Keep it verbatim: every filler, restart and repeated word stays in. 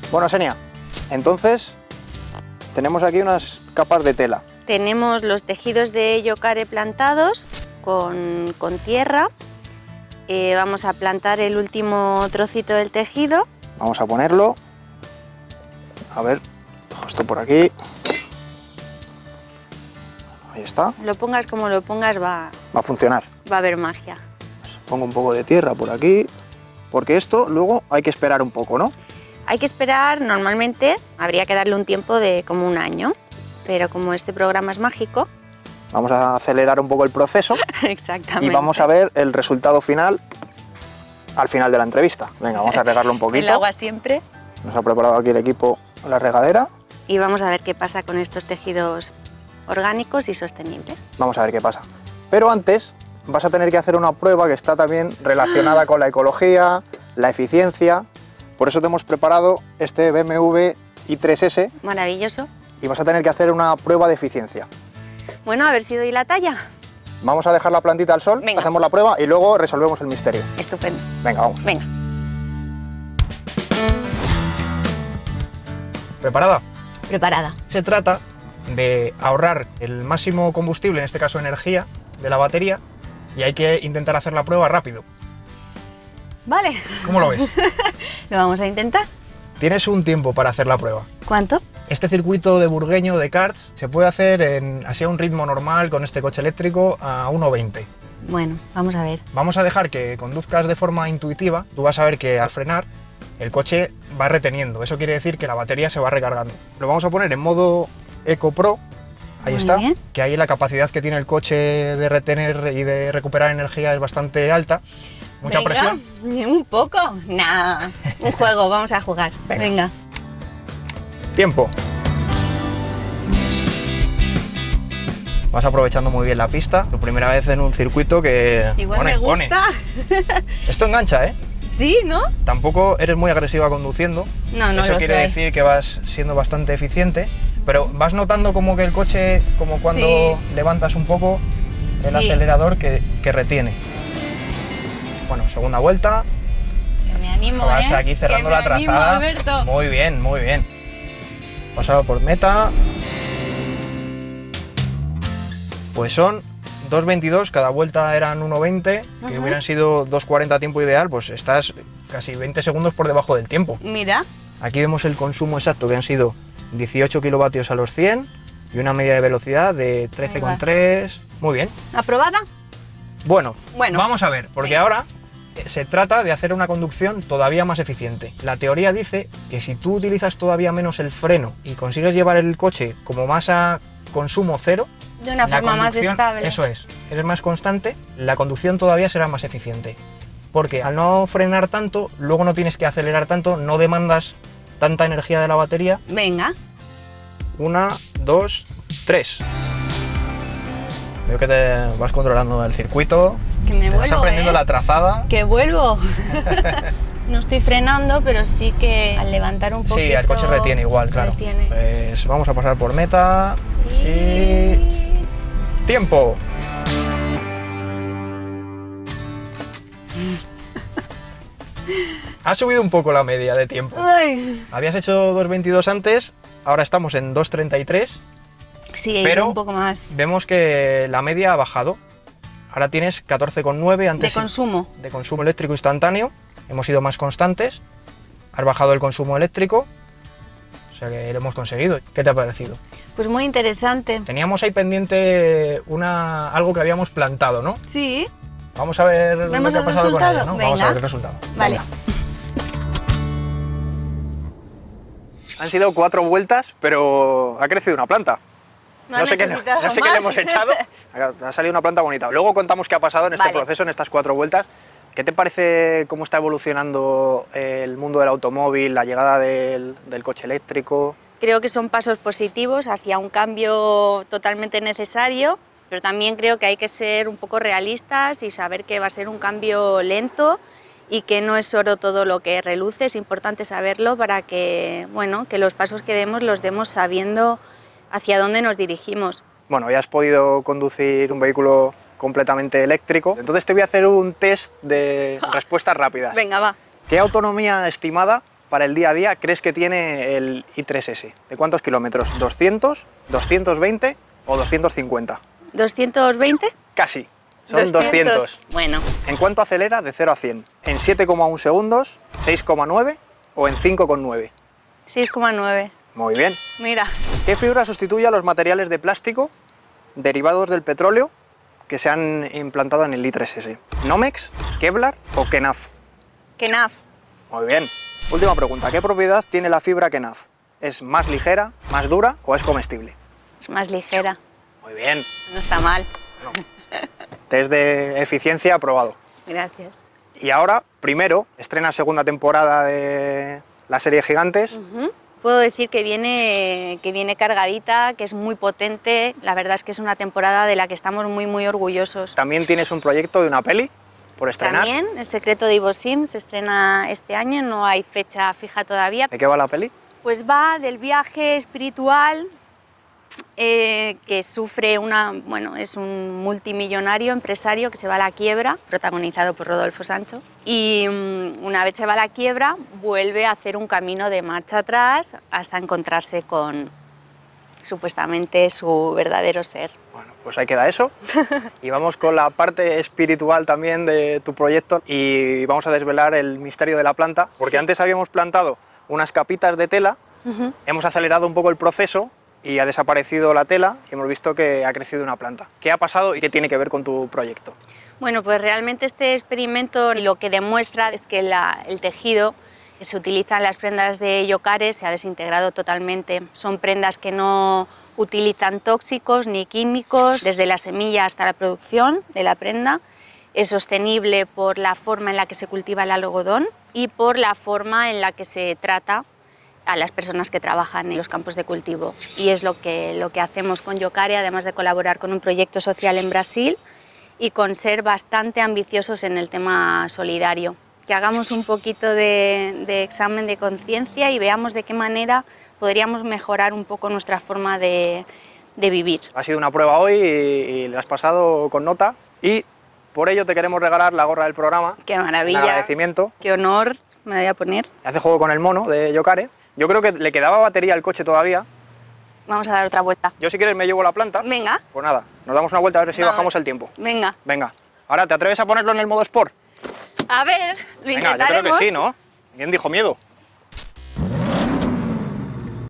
Bueno, Xenia, entonces tenemos aquí unas capas de tela. Tenemos los tejidos de yocare plantados con, con tierra. Eh, vamos a plantar el último trocito del tejido. Vamos a ponerlo. A ver, dejo esto por aquí. Ahí está. Lo pongas como lo pongas, va, Va a funcionar. va a haber magia. Pongo un poco de tierra por aquí, porque esto luego hay que esperar un poco, ¿no? Hay que esperar, normalmente habría que darle un tiempo de como un año, pero como este programa es mágico... Vamos a acelerar un poco el proceso. Exactamente. Y vamos a ver el resultado final al final de la entrevista. Venga, vamos a regarlo un poquito. El agua siempre. Nos ha preparado aquí el equipo la regadera. Y vamos a ver qué pasa con estos tejidos orgánicos y sostenibles. Vamos a ver qué pasa. Pero antes vas a tener que hacer una prueba que está también relacionada con la ecología, la eficiencia. Por eso te hemos preparado este B M W i tres ese. Maravilloso. Y vas a tener que hacer una prueba de eficiencia. Bueno, a ver si doy la talla. Vamos a dejar la plantita al sol, Venga. hacemos la prueba y luego resolvemos el misterio. Estupendo. Venga, vamos. Venga. ¿Preparada? Preparada. Se trata de ahorrar el máximo combustible, en este caso energía, de la batería, y hay que intentar hacer la prueba rápido. Vale. ¿Cómo lo ves? Lo vamos a intentar. Tienes un tiempo para hacer la prueba. ¿Cuánto? Este circuito de burgueño de karts se puede hacer en, así a un ritmo normal con este coche eléctrico a uno veinte. Bueno, vamos a ver. Vamos a dejar que conduzcas de forma intuitiva. Tú vas a ver que al frenar el coche va reteniendo. Eso quiere decir que la batería se va recargando. Lo vamos a poner en modo Eco Pro. Ahí Muy está. bien. Que ahí la capacidad que tiene el coche de retener y de recuperar energía es bastante alta. Mucha Venga, presión. Un poco. Nah, un juego, vamos a jugar. Venga. Venga. Tiempo. Vas aprovechando muy bien la pista. Tu primera vez en un circuito que Igual pone, me gusta. pone. Esto engancha, ¿eh? Sí, ¿no? Tampoco eres muy agresiva conduciendo. No, no Eso lo quiere soy. decir que vas siendo bastante eficiente. Pero vas notando como que el coche, como cuando Sí. levantas un poco el Sí. acelerador, que, que retiene. Bueno, segunda vuelta. Que me animo, Vas ¿eh? aquí cerrando Que la me animo, trazada. Alberto. Muy bien, muy bien. Pasado por meta. Pues son dos veintidós, cada vuelta eran uno veinte, que Ajá. hubieran sido dos cuarenta tiempo ideal, pues estás casi veinte segundos por debajo del tiempo. Mira. Aquí vemos el consumo exacto, que han sido dieciocho kilovatios a los cien y una media de velocidad de trece coma tres. Muy bien. ¿Aprobada? Bueno, Bueno. vamos a ver, porque Venga. ahora eh, se trata de hacer una conducción todavía más eficiente. La teoría dice que si tú utilizas todavía menos el freno y consigues llevar el coche como más a consumo cero, De una la forma más conducción- estable. Eso es, eres más constante, la conducción todavía será más eficiente. Porque al no frenar tanto, luego no tienes que acelerar tanto, no demandas tanta energía de la batería. Venga. Una, dos, tres. Veo que te vas controlando el circuito, Que me te vas vuelvo, aprendiendo ¿eh? la trazada. Que vuelvo. No estoy frenando, pero sí que al levantar un poquito... Sí, el coche retiene igual, claro. Retiene. Pues vamos a pasar por meta y... ¡Tiempo! Ha subido un poco la media de tiempo. Ay. Habías hecho dos veintidós antes, ahora estamos en dos treinta y tres. Sí, he Pero ido un poco más. Vemos que la media ha bajado. Ahora tienes catorce coma nueve De antes consumo. de consumo eléctrico instantáneo. Hemos sido más constantes. Has bajado el consumo eléctrico. O sea que lo hemos conseguido. ¿Qué te ha parecido? Pues muy interesante. Teníamos ahí pendiente una, algo que habíamos plantado, ¿no? Sí. Vamos a ver lo ¿Vemos que ha el pasado con resultado? ella, ¿no? Vamos Venga. a ver el resultado. Vale. Venga. Han sido cuatro vueltas, pero ha crecido una planta. No No ha sé, qué, necesitado no sé qué le más. hemos echado. Ha salido una planta bonita. Luego contamos qué ha pasado en este Vale. proceso, en estas cuatro vueltas. ¿Qué te parece cómo está evolucionando el mundo del automóvil, la llegada del, del coche eléctrico? Creo que son pasos positivos hacia un cambio totalmente necesario, pero también creo que hay que ser un poco realistas y saber que va a ser un cambio lento y que no es oro todo lo que reluce. Es importante saberlo para que, bueno, que los pasos que demos los demos sabiendo hacia dónde nos dirigimos. Bueno, ya has podido conducir un vehículo completamente eléctrico, entonces te voy a hacer un test de respuestas rápidas. Venga, va. ¿Qué autonomía estimada para el día a día crees que tiene el i tres ese? ¿De cuántos kilómetros? ¿doscientos, doscientos veinte o doscientos cincuenta? ¿doscientos veinte? Casi, son doscientos. Bueno. ¿En cuánto acelera de cero a cien? ¿En siete coma uno segundos, seis coma nueve o en cinco coma nueve? seis coma nueve. Muy bien. Mira. ¿Qué fibra sustituye a los materiales de plástico derivados del petróleo que se han implantado en el i tres ese? ¿Nomex, Kevlar o Kenaf? Kenaf. Muy bien. Última pregunta. ¿Qué propiedad tiene la fibra Kenaf? ¿Es más ligera, más dura o es comestible? Es más ligera. Muy bien. No está mal. No. Test de eficiencia aprobado. Gracias. Y ahora, primero, estrena segunda temporada de la serie Gigantes. Uh-huh. Puedo decir que viene, que viene cargadita, que es muy potente. La verdad es que es una temporada de la que estamos muy, muy orgullosos. También tienes un proyecto de una peli por estrenar. También, El secreto de Ivo Sim se estrena este año, no hay fecha fija todavía. ¿De qué va la peli? Pues va del viaje espiritual eh, que sufre una, bueno, es un multimillonario empresario que se va a la quiebra, protagonizado por Rodolfo Sancho, y um, una vez se va a la quiebra vuelve a hacer un camino de marcha atrás hasta encontrarse con supuestamente su verdadero ser. Bueno, pues ahí queda eso. Y vamos con la parte espiritual también de tu proyecto y vamos a desvelar el misterio de la planta, porque Sí. antes habíamos plantado unas capitas de tela, Uh-huh. hemos acelerado un poco el proceso y ha desaparecido la tela y hemos visto que ha crecido una planta. ¿Qué ha pasado y qué tiene que ver con tu proyecto? Bueno, pues realmente este experimento lo que demuestra es que la, el tejido que se utiliza en las prendas de Yocare se ha desintegrado totalmente. Son prendas que no utilizan tóxicos ni químicos desde la semilla hasta la producción de la prenda. Es sostenible por la forma en la que se cultiva el algodón y por la forma en la que se trata a las personas que trabajan en los campos de cultivo. Y es lo que, lo que hacemos con Yocare, además de colaborar con un proyecto social en Brasil y con ser bastante ambiciosos en el tema solidario. Que hagamos un poquito de, de examen de conciencia y veamos de qué manera podríamos mejorar un poco nuestra forma de, de vivir. Ha sido una prueba hoy y, y la has pasado con nota y por ello te queremos regalar la gorra del programa. ¡Qué En maravilla! agradecimiento. ¡Qué honor! Me la voy a poner. Hace juego con el mono de Yocare. Yo creo que le quedaba batería al coche todavía. Vamos a dar otra vuelta. Yo si quieres me llevo la planta. Venga. Pues nada, nos damos una vuelta a ver si Vamos. bajamos el tiempo. Venga. Venga. Ahora, ¿te atreves a ponerlo en el modo Sport? A ver, lo Venga, yo creo intentaremos. que sí, ¿no? ¿Quién dijo miedo?